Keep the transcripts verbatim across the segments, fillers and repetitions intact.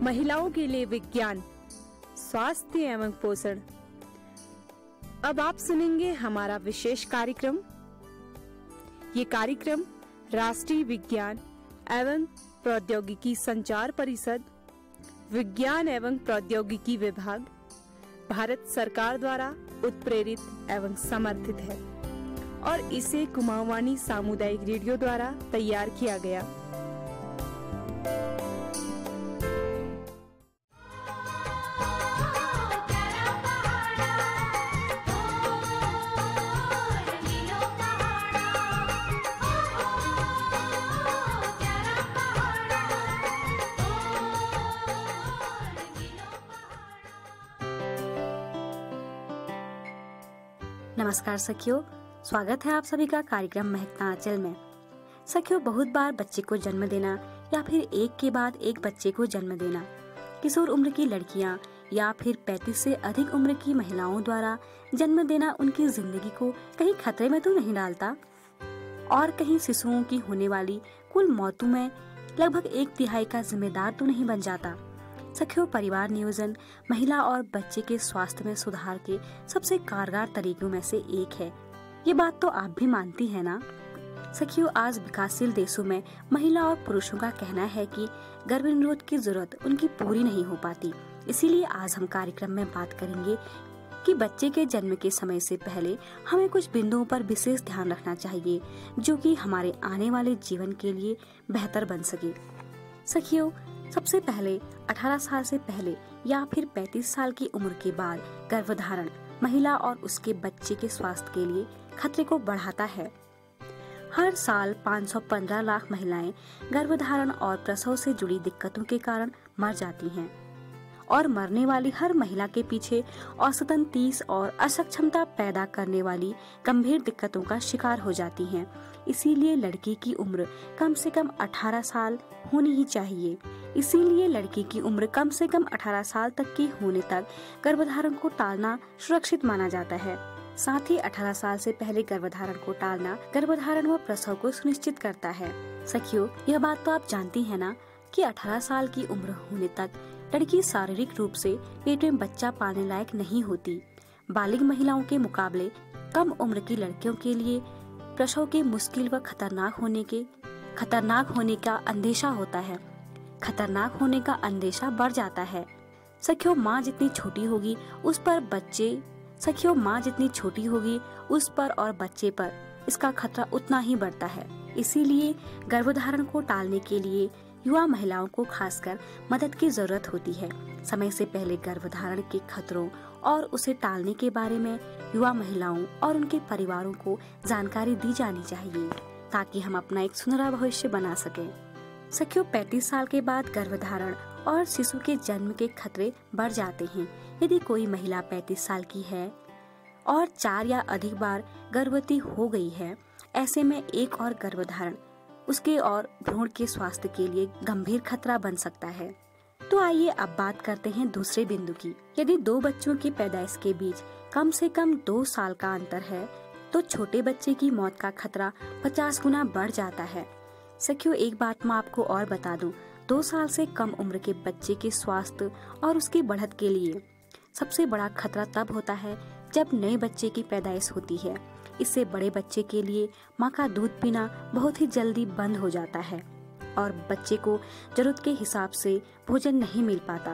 महिलाओं के लिए विज्ञान, स्वास्थ्य एवं पोषण। अब आप सुनेंगे हमारा विशेष कार्यक्रम। ये कार्यक्रम राष्ट्रीय विज्ञान एवं प्रौद्योगिकी संचार परिषद, विज्ञान एवं प्रौद्योगिकी विभाग, भारत सरकार द्वारा उत्प्रेरित एवं समर्थित है और इसे कुमाऊवानी सामुदायिक रेडियो द्वारा तैयार किया गया। नमस्कार सखियों, स्वागत है आप सभी का कार्यक्रम महकता आंचल में। सखियों, बहुत बार बच्चे को जन्म देना या फिर एक के बाद एक बच्चे को जन्म देना किशोर उम्र की लड़कियां या फिर पैंतीस से अधिक उम्र की महिलाओं द्वारा जन्म देना उनकी जिंदगी को कहीं खतरे में तो नहीं डालता और कहीं शिशुओं की होने वाली कुल मौतों में लगभग एक तिहाई का जिम्मेदार तो नहीं बन जाता। सखियों, परिवार नियोजन महिला और बच्चे के स्वास्थ्य में सुधार के सबसे कारगर तरीकों में से एक है। ये बात तो आप भी मानती हैं ना? सखियों, आज विकासशील देशों में महिला और पुरुषों का कहना है कि गर्भनिरोध की जरूरत उनकी पूरी नहीं हो पाती। इसीलिए आज हम कार्यक्रम में बात करेंगे कि बच्चे के जन्म के समय से पहले हमें कुछ बिंदुओं पर विशेष ध्यान रखना चाहिए जो कि हमारे आने वाले जीवन के लिए बेहतर बन सके। सखियों, सबसे पहले अठारह साल से पहले या फिर पैंतीस साल की उम्र के बाद गर्भधारण महिला और उसके बच्चे के स्वास्थ्य के लिए खतरे को बढ़ाता है। हर साल पाँच सौ पंद्रह लाख महिलाएं गर्भधारण और प्रसव से जुड़ी दिक्कतों के कारण मर जाती हैं और मरने वाली हर महिला के पीछे औसतन तीस और असक्षमता पैदा करने वाली गंभीर दिक्कतों का शिकार हो जाती हैं। इसीलिए लड़की की उम्र कम से कम अठारह साल होनी ही चाहिए। इसीलिए लड़की की उम्र कम से कम अठारह साल तक की होने तक गर्भधारण को टालना सुरक्षित माना जाता है। साथ ही अठारह साल से पहले गर्भधारण को टालना गर्भधारण व प्रसव को सुनिश्चित करता है। सखियों, यह बात तो आप जानती है ना कि अठारह साल की उम्र होने तक लड़की शारीरिक रूप से पेट में बच्चा पालने लायक नहीं होती। बालिग महिलाओं के मुकाबले कम उम्र की लड़कियों के लिए प्रसव के मुश्किल व खतरनाक होने के खतरनाक होने का अंदेशा होता है खतरनाक होने का अंदेशा बढ़ जाता है। सखियों, माँ जितनी छोटी होगी उस पर बच्चे सखियों माँ जितनी छोटी होगी उस पर और बच्चे पर इसका खतरा उतना ही बढ़ता है। इसीलिए गर्भधारण को टालने के लिए युवा महिलाओं को खासकर मदद की जरूरत होती है। समय से पहले गर्भधारण के खतरों और उसे टालने के बारे में युवा महिलाओं और उनके परिवारों को जानकारी दी जानी चाहिए ताकि हम अपना एक सुनहरा भविष्य बना सकें। सखियों, पैंतीस साल के बाद गर्भधारण और शिशु के जन्म के खतरे बढ़ जाते हैं। यदि कोई महिला पैंतीस साल की है और चार या अधिक बार गर्भवती हो गई है, ऐसे में एक और गर्भधारण उसके और भ्रूण के स्वास्थ्य के लिए गंभीर खतरा बन सकता है। तो आइए अब बात करते हैं दूसरे बिंदु की। यदि दो बच्चों की पैदाइश के बीच कम से कम दो साल का अंतर है तो छोटे बच्चे की मौत का खतरा पचास गुना बढ़ जाता है। सखियों, एक बात मैं आपको और बता दूं, दो साल से कम उम्र के बच्चे के स्वास्थ्य और उसकी बढ़त के लिए सबसे बड़ा खतरा तब होता है जब नए बच्चे की पैदाइश होती है। इससे बड़े बच्चे के लिए माँ का दूध पीना बहुत ही जल्दी बंद हो जाता है और बच्चे को जरूरत के हिसाब से भोजन नहीं मिल पाता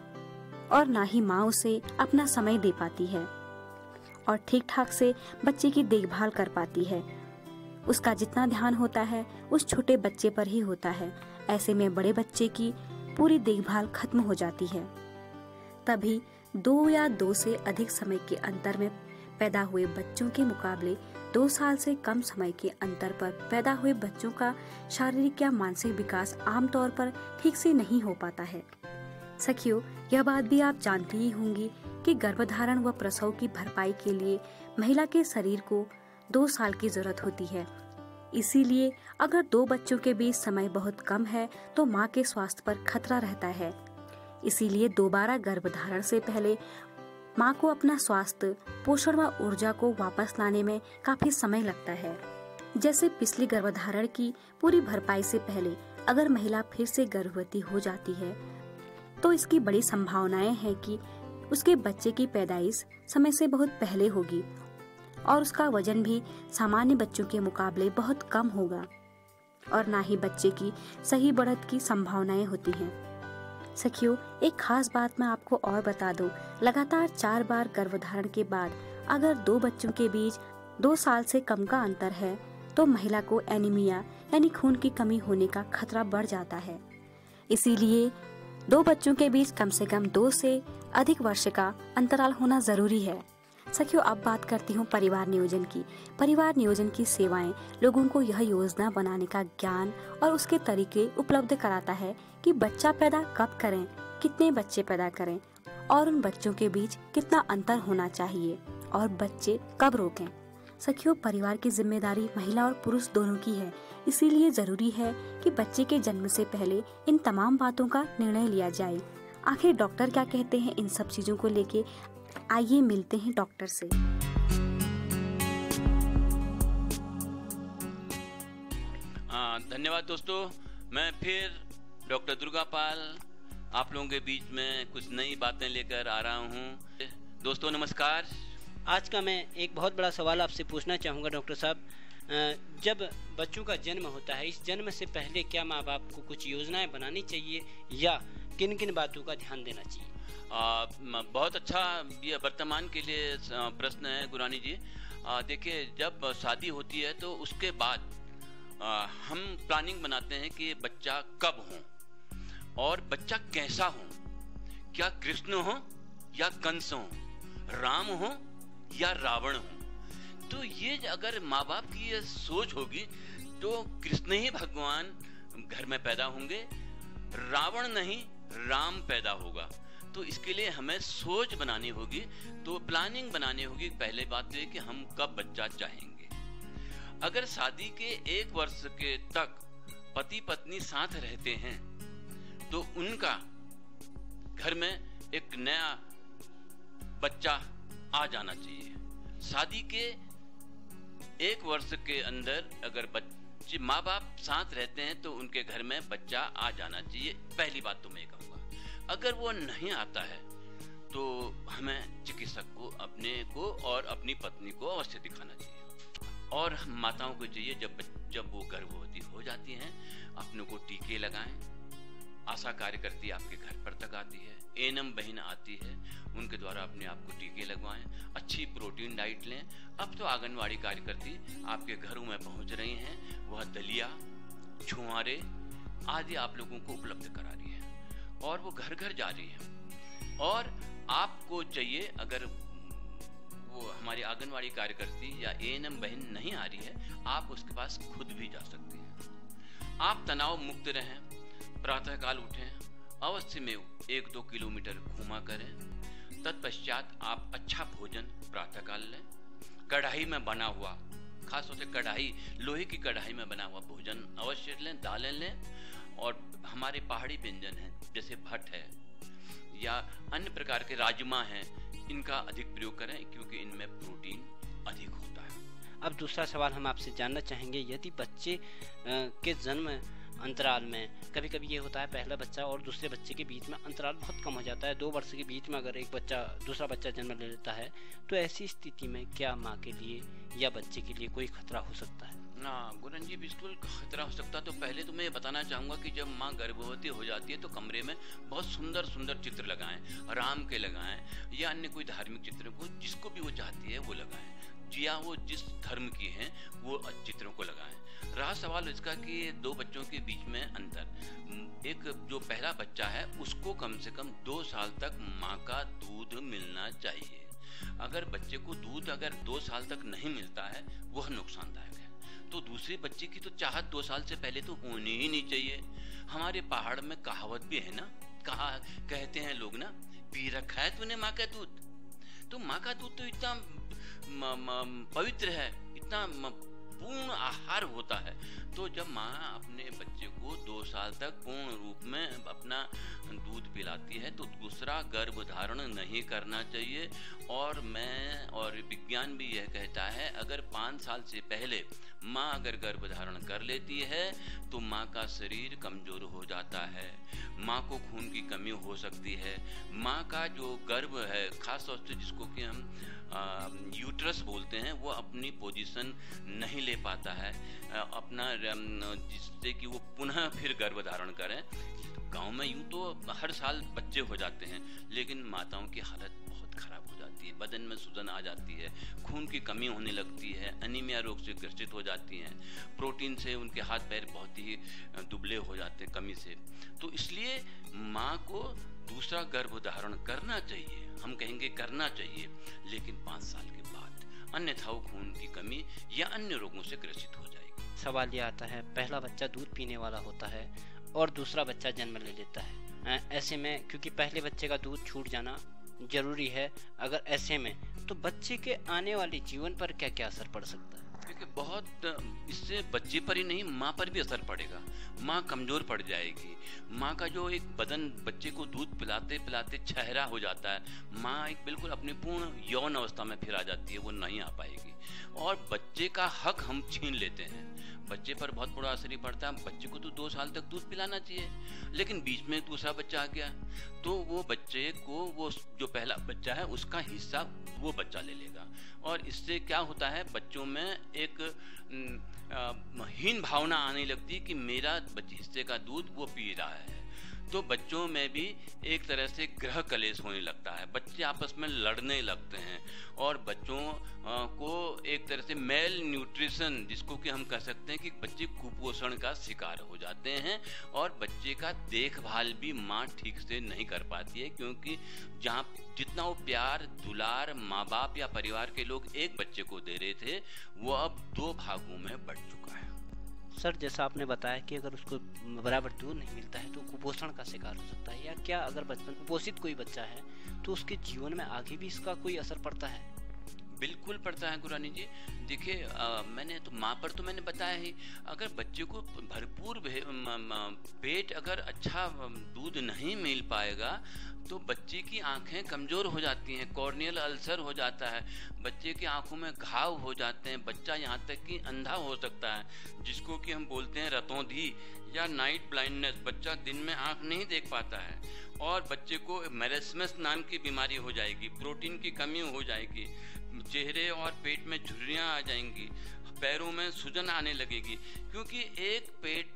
और ना ही माँ उसे अपना समय दे पाती है और ठीक ठाक से बच्चे की देखभाल कर पाती है। उसका जितना ध्यान होता है उस छोटे बच्चे पर ही होता है। ऐसे में बड़े बच्चे की पूरी देखभाल खत्म हो जाती है। तभी दो या दो से अधिक समय के अंतर में पैदा हुए बच्चों के मुकाबले दो साल से कम समय के अंतर पर पैदा हुए बच्चों का शारीरिक या मानसिक विकास आमतौर पर ठीक से नहीं हो पाता है। सखियों, यह बात भी आप जानती ही होंगी कि गर्भधारण व प्रसव की भरपाई के लिए महिला के शरीर को दो साल की जरूरत होती है। इसीलिए अगर दो बच्चों के बीच समय बहुत कम है तो माँ के स्वास्थ्य पर खतरा रहता है। इसीलिए दोबारा गर्भधारण से पहले माँ को अपना स्वास्थ्य, पोषण व ऊर्जा को वापस लाने में काफी समय लगता है। जैसे पिछली गर्भधारण की पूरी भरपाई से पहले अगर महिला फिर से गर्भवती हो जाती है तो इसकी बड़ी संभावनाएं हैं कि उसके बच्चे की पैदाइश समय से बहुत पहले होगी और उसका वजन भी सामान्य बच्चों के मुकाबले बहुत कम होगा और ना ही बच्चे की सही बढ़त की संभावनाएं होती हैं। सखियों, एक खास बात मैं आपको और बता दूं, लगातार चार बार गर्भधारण के बाद अगर दो बच्चों के बीच दो साल से कम का अंतर है तो महिला को एनीमिया यानी खून की कमी होने का खतरा बढ़ जाता है। इसीलिए दो बच्चों के बीच कम से कम दो से अधिक वर्ष का अंतराल होना जरूरी है। सखियों, अब बात करती हूँ परिवार नियोजन की। परिवार नियोजन की सेवाएं लोगों को यह योजना बनाने का ज्ञान और उसके तरीके उपलब्ध कराता है कि बच्चा पैदा कब करें, कितने बच्चे पैदा करें और उन बच्चों के बीच कितना अंतर होना चाहिए और बच्चे कब रोकें। सखियों, परिवार की जिम्मेदारी महिला और पुरुष दोनों की है, इसीलिए जरूरी है कि बच्चे के जन्म से पहले इन तमाम बातों का निर्णय लिया जाए। आखिर डॉक्टर क्या कहते हैं इन सब चीजों को लेके, आइए मिलते हैं डॉक्टर से। धन्यवाद दोस्तों, मैं फिर डॉक्टर दुर्गापाल आप लोगों के बीच में कुछ नई बातें लेकर आ रहा हूँ। दोस्तों नमस्कार। आज का मैं एक बहुत बड़ा सवाल आपसे पूछना चाहूँगा डॉक्टर साहब, जब बच्चों का जन्म होता है, इस जन्म से पहले क्या माँ बाप को कुछ योजनाएं बनानी चाहिए या किन किन बातों का ध्यान देना चाहिए? आ, बहुत अच्छा ये वर्तमान के लिए प्रश्न है गुरानी जी। देखिए, जब शादी होती है तो उसके बाद आ, हम प्लानिंग बनाते हैं कि बच्चा कब हो और बच्चा कैसा हो, क्या कृष्ण हो या कंस हो, राम हो या रावण हो। तो ये अगर माँ बाप की ये सोच होगी तो कृष्ण ही भगवान घर में पैदा होंगे, रावण नहीं राम पैदा होगा। तो इसके लिए हमें सोच बनानी होगी, तो प्लानिंग बनानी होगी। पहले बात तो ये कि हम कब बच्चा चाहेंगे। अगर शादी के एक वर्ष के तक पति पत्नी साथ रहते हैं तो उनका घर में एक नया बच्चा आ जाना चाहिए। शादी के एक वर्ष के अंदर अगर बच्चे माँ बाप साथ रहते हैं तो उनके घर में बच्चा आ जाना चाहिए। पहली बात तो मैं कहूँगा। अगर वो नहीं आता है तो हमें चिकित्सक को अपने को और अपनी पत्नी को अवश्य दिखाना चाहिए। और माताओं को चाहिए जब जब वो गर्भवती हो जाती हैं अपने को टीके लगाएं। आशा कार्यकर्ती आपके घर पर तक आती है, एएनएम बहन आती है, उनके द्वारा अपने आप को टीके लगवाएं। अच्छी प्रोटीन डाइट लें। अब तो आंगनवाड़ी कार्यकर्ती आपके घरों में पहुंच रही हैं, वह दलिया, छुआरे आदि आप लोगों को उपलब्ध करा रही है और वो घर घर जा रही है। और आपको चाहिए, अगर वो हमारी आंगनवाड़ी कार्यकर्ती या एएनएम बहन नहीं आ रही है, आप उसके पास खुद भी जा सकते हैं। आप तनाव मुक्त रहें, प्रातःकाल उठें, अवश्य में एक दो किलोमीटर घूमा करें। तत्पश्चात आप अच्छा भोजन प्रातःकाल लें। कढ़ाई में बना हुआ, खासतौर से कढ़ाई, लोहे की कढ़ाई में बना हुआ भोजन अवश्य लें, दालें लें। और हमारे पहाड़ी व्यंजन हैं जैसे भट्ट है या अन्य प्रकार के राजमा हैं, इनका अधिक प्रयोग करें क्योंकि इनमें प्रोटीन अधिक होता है। अब दूसरा सवाल हम आपसे जानना चाहेंगे, यदि बच्चे के जन्म अंतराल में कभी कभी ये होता है पहला बच्चा और दूसरे बच्चे के बीच में अंतराल बहुत कम हो जाता है, दो वर्ष के बीच में अगर एक बच्चा दूसरा बच्चा जन्म ले लेता है, तो ऐसी स्थिति में क्या माँ के लिए या बच्चे के लिए कोई खतरा हो सकता है? ना गुरन जी, बिल्कुल खतरा हो सकता। तो पहले तो मैं ये बताना चाहूँगा कि जब माँ गर्भवती हो जाती है तो कमरे में बहुत सुंदर सुंदर चित्र लगाएं, राम के लगाएं या अन्य कोई धार्मिक चित्र को, जिसको भी वो चाहती है वो लगाएं, या वो जिस धर्म की हैं वो चित्रों को लगाएं। रहा सवाल इसका कि दो बच्चों के बीच में अंतर, एक जो पहला बच्चा है उसको कम से कम दो साल तक माँ का दूध मिलना चाहिए। अगर बच्चे को दूध अगर दो साल तक नहीं मिलता है वह नुकसानदायक है। तो दूसरे बच्चे की तो चाहत दो साल से पहले तो होनी ही नहीं चाहिए। हमारे पहाड़ में कहावत भी है ना, कहा कहते हैं लोग ना, पी रखा है तूने माँ का दूध। तो माँ का दूध तो इतना म, म, पवित्र है, इतना म, पूर्ण आहार होता है। तो जब माँ अपने बच्चे को दो साल तक पूर्ण रूप में अपना दूध पिलाती है तो दूसरा गर्भ धारण नहीं करना चाहिए। और मैं और विज्ञान भी यह कहता है, अगर पाँच साल से पहले माँ अगर गर्भ धारण कर लेती है तो माँ का शरीर कमजोर हो जाता है, माँ को खून की कमी हो सकती है, माँ का जो गर्भ है, खास तौर से जिसको कि हम आ, यूट्रस बोलते हैं, वो अपनी पोजीशन नहीं ले पाता है आ, अपना, जिससे कि वो पुनः फिर गर्भ धारण करें। गांव में यूं तो हर साल बच्चे हो जाते हैं, लेकिन माताओं की हालत बहुत खराब हो जाती है, बदन में सूजन आ जाती है, खून की कमी होने लगती है, एनीमिया रोग से ग्रसित हो जाती हैं, प्रोटीन से उनके हाथ पैर बहुत ही दुबले हो जाते हैं कमी से। तो इसलिए माँ को दूसरा गर्भ धारण करना चाहिए, हम कहेंगे करना चाहिए, लेकिन पाँच साल के बाद, अन्यथा वो खून की कमी या अन्य रोगों से ग्रसित हो जाएगी। सवाल ये आता है, पहला बच्चा दूध पीने वाला होता है और दूसरा बच्चा जन्म ले लेता है, ऐसे में क्योंकि पहले बच्चे का दूध छूट जाना जरूरी है, अगर ऐसे में तो बच्चे के आने वाले जीवन पर क्या क्या असर पड़ सकता है? देखिए, बहुत इससे बच्चे पर ही नहीं, माँ पर भी असर पड़ेगा। माँ कमजोर पड़ जाएगी, माँ का जो एक बदन बच्चे को दूध पिलाते पिलाते छहरा हो जाता है, माँ एक बिल्कुल अपनी पूर्ण यौन अवस्था में फिर आ जाती है, वो नहीं आ पाएगी और बच्चे का हक हम छीन लेते हैं। बच्चे पर बहुत बुरा असर ही पड़ता है। बच्चे को तो दो साल तक दूध पिलाना चाहिए, लेकिन बीच में दूसरा बच्चा आ गया तो वो बच्चे को, वो जो पहला बच्चा है उसका हिस्सा वो बच्चा ले लेगा और इससे क्या होता है, बच्चों में एक हीन भावना आने लगती है कि मेरा हिस्से का दूध वो पी रहा है। तो बच्चों में भी एक तरह से गृह कलेश होने लगता है, बच्चे आपस में लड़ने लगते हैं और बच्चों को एक तरह से मेल न्यूट्रिशन, जिसको कि हम कह सकते हैं कि बच्चे कुपोषण का शिकार हो जाते हैं और बच्चे का देखभाल भी माँ ठीक से नहीं कर पाती है, क्योंकि जहाँ जितना वो प्यार दुलार माँ बाप या परिवार के लोग एक बच्चे को दे रहे थे, वो अब दो भागों में बढ़ चुका है। सर, जैसा आपने बताया कि अगर उसको बराबर दूध नहीं मिलता है तो कुपोषण का शिकार हो सकता है, या क्या अगर बचपन कुपोषित कोई बच्चा है तो उसके जीवन में आगे भी इसका कोई असर पड़ता है? बिल्कुल पड़ता है गुरानी जी। देखिए, मैंने तो माँ पर तो मैंने बताया ही, अगर बच्चे को भरपूर पेट अगर अच्छा दूध नहीं मिल पाएगा तो बच्चे की आंखें कमज़ोर हो जाती हैं, कॉर्नियल अल्सर हो जाता है, बच्चे की आंखों में घाव हो जाते हैं, बच्चा यहाँ तक कि अंधा हो सकता है, जिसको कि हम बोलते हैं रतौंधी या नाइट ब्लाइंडनेस। बच्चा दिन में आंख नहीं देख पाता है और बच्चे को मेरेस्मस नाम की बीमारी हो जाएगी, प्रोटीन की कमी हो जाएगी, चेहरे और पेट में झुर्रियाँ आ जाएंगी, पैरों में सूजन आने लगेगी, क्योंकि एक पेट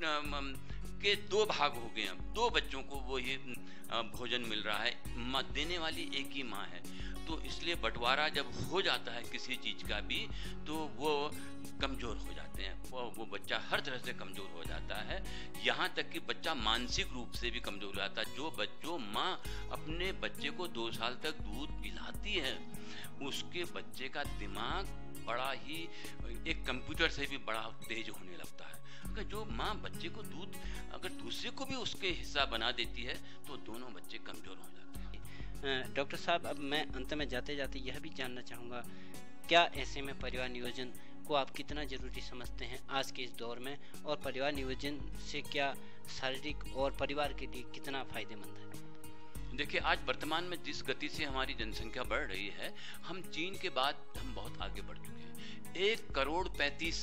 के दो भाग हो गए, अब दो बच्चों को वो ही भोजन मिल रहा है, माँ देने वाली एक ही माँ है। तो इसलिए बंटवारा जब हो जाता है किसी चीज़ का भी तो वो कमज़ोर हो जाते हैं, वो, वो बच्चा हर तरह से कमज़ोर हो जाता है, यहाँ तक कि बच्चा मानसिक रूप से भी कमज़ोर हो जाता है। जो बच्चों माँ अपने बच्चे को दो साल तक दूध पिलाती है, उसके बच्चे का दिमाग बड़ा ही एक कंप्यूटर से भी बड़ा तेज होने लगता है। अगर जो माँ बच्चे को दूध अगर दूसरे को भी उसके हिस्सा बना देती है तो दोनों बच्चे कमज़ोर हो जाते हैं। डॉक्टर साहब, अब मैं अंत में जाते जाते यह भी जानना चाहूँगा, क्या ऐसे में परिवार नियोजन को आप कितना ज़रूरी समझते हैं आज के इस दौर में, और परिवार नियोजन से क्या शारीरिक और परिवार के लिए कितना फ़ायदेमंद है? देखिए, आज वर्तमान में जिस गति से हमारी जनसंख्या बढ़ रही है, हम चीन के बाद हम बहुत आगे बढ़ चुके हैं, एक करोड़ पैंतीस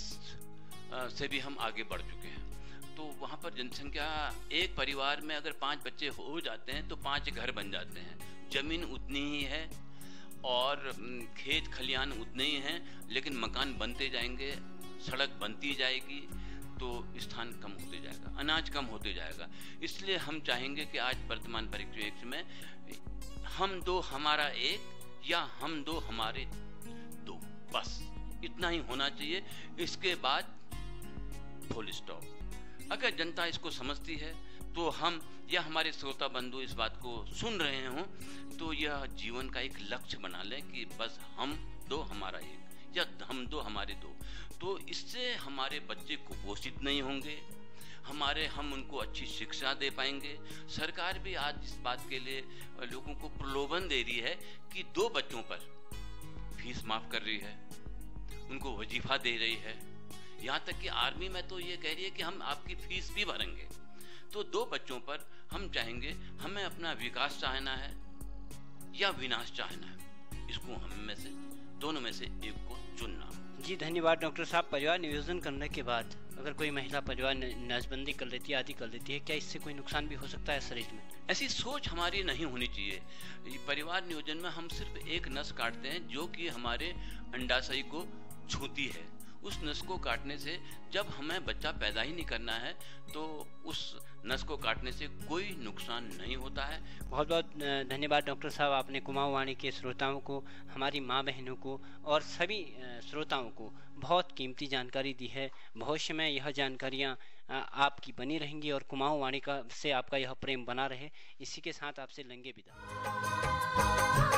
से भी हम आगे बढ़ चुके हैं। तो वहाँ पर जनसंख्या, एक परिवार में अगर पांच बच्चे हो जाते हैं तो पांच घर बन जाते हैं, जमीन उतनी ही है और खेत खलियान उतने ही हैं, लेकिन मकान बनते जाएंगे, सड़क बनती जाएगी तो स्थान कम होते जाएगा, अनाज कम होते जाएगा। इसलिए हम चाहेंगे कि आज वर्तमान परिप्रेक्ष्य में हम दो हमारा एक या हम दो हमारे दो, बस इतना ही होना चाहिए। इसके बाद फुल स्टॉप। अगर जनता इसको समझती है तो हम या हमारे श्रोता बंधु इस बात को सुन रहे हों तो यह जीवन का एक लक्ष्य बना लें कि बस हम दो हमारा एक या हम दो हमारे दो। तो इससे हमारे बच्चे कुपोषित नहीं होंगे, हमारे हम उनको अच्छी शिक्षा दे पाएंगे। सरकार भी आज इस बात के लिए लोगों को प्रलोभन दे रही है कि दो बच्चों पर फीस माफ कर रही है, उनको वजीफा दे रही है, यहाँ तक कि आर्मी में तो ये कह रही है कि हम आपकी फीस भी भरेंगे। तो दो बच्चों पर हम चाहेंगे, हमें अपना विकास चाहना है या विनाश चाहना है, इसको हम में से दोनों में से एक को चुनना। जी धन्यवाद डॉक्टर साहब। परिवार नियोजन करने के बाद अगर कोई महिला परिवार नसबंदी कर लेती है, आदि कर लेती है, क्या इससे कोई नुकसान भी हो सकता है शरीर में? ऐसी सोच हमारी नहीं होनी चाहिए। परिवार नियोजन में हम सिर्फ एक नस काटते हैं जो कि हमारे अंडाशय को छूती है। उस नस को काटने से, जब हमें बच्चा पैदा ही नहीं करना है, तो उस नस को काटने से कोई नुकसान नहीं होता है। बहुत बहुत धन्यवाद डॉक्टर साहब, आपने कुमाऊं वाणी के श्रोताओं को, हमारी माँ बहनों को और सभी श्रोताओं को बहुत कीमती जानकारी दी है। भविष्य में यह जानकारियाँ आपकी बनी रहेंगी और कुमाऊं वाणी का से आपका यह प्रेम बना रहे। इसी के साथ आपसे लेंगे विदा।